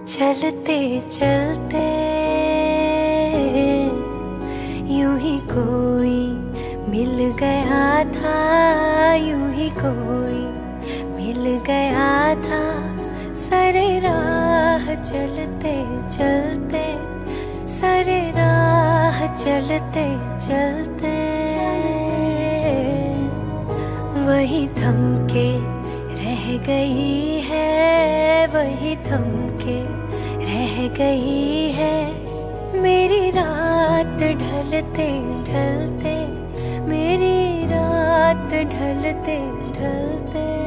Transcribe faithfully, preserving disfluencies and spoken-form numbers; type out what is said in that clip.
चलते चलते यूं ही कोई मिल गया था, यूं ही कोई मिल गया था। सरे राह चलते चलते, सरे राह चलते चलते वही थमके रह गई है, वही थमके रह गई है। मेरी रात ढलते ढलते, मेरी रात ढलते ढलते